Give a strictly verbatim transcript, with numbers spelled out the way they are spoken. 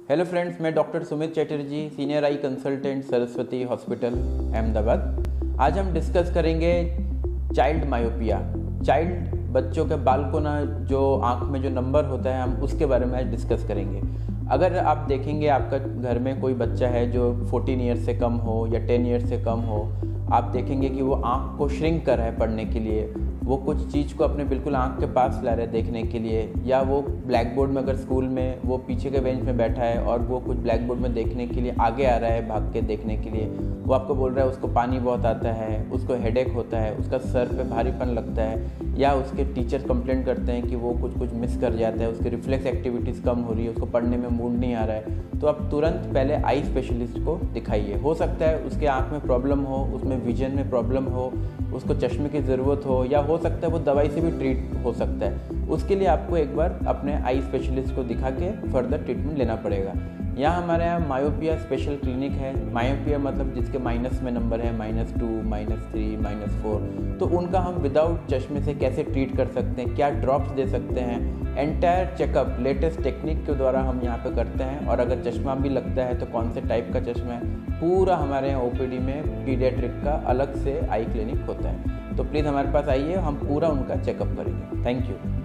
Hello friends, मैं doctor Sumit Chatterjee, senior eye consultant, Saraswati hospital, Ahmedabad. आज हम डिस्कस करेंगे चाइल्ड मायोपिया। चाइल्ड बच्चों के बालकोना जो आँख में जो नंबर होता है, हम उसके बारे में आज डिस्कस करेंगे। अगर आप देखेंगे आपका घर में कोई बच्चा है जो चौदह ईयर से कम हो या दस ईयर से कम हो, आप देखेंगे कि वो आँख को श्रिंक कर रहा है पढ़ने के लिए, वो कुछ चीज़ को अपने बिल्कुल आँख के पास ला रहा है देखने के लिए, या वो ब्लैक बोर्ड में अगर स्कूल में वो पीछे के बेंच में बैठा है और वो कुछ ब्लैक बोर्ड में देखने के लिए आगे आ रहा है भाग के देखने के लिए, वो आपको बोल रहा है उसको पानी बहुत आता है, उसको हेडेक होता है, उसका सर पे भारीपन लगता है, या उसके टीचर कंप्लेंट करते हैं कि वो कुछ कुछ मिस कर जाता है, उसकी रिफ्लेक्स एक्टिविटीज़ कम हो रही है, उसको पढ़ने में मूड नहीं आ रहा है, तो आप तुरंत पहले आई स्पेशलिस्ट को दिखाइए। हो सकता है उसके आँख में प्रॉब्लम हो, उसमें विजन में प्रॉब्लम हो, उसको चश्मे की ज़रूरत हो, या हो सकता है वो दवाई से भी ट्रीट हो सकता है। उसके लिए आपको एक बार अपने आई स्पेशलिस्ट को दिखा के फर्दर ट्रीटमेंट लेना पड़ेगा। यहाँ हमारे यहाँ मायोपिया स्पेशल क्लिनिक है। मायोपिया मतलब जिसके माइनस में नंबर है, minus two, minus three, minus four, तो उनका हम विदाउट चश्मे से कैसे ट्रीट कर सकते हैं, क्या ड्रॉप्स दे सकते हैं, एंटायर चेकअप लेटेस्ट टेक्निक के द्वारा हम यहाँ पे करते हैं। और अगर चश्मा भी लगता है तो कौन से टाइप का चश्मा है, पूरा हमारे यहाँ ओपीडी में पीडियाट्रिक का अलग से आई क्लिनिक होता है। तो प्लीज़ हमारे पास आइए, हम पूरा उनका चेकअप करेंगे। Thank you.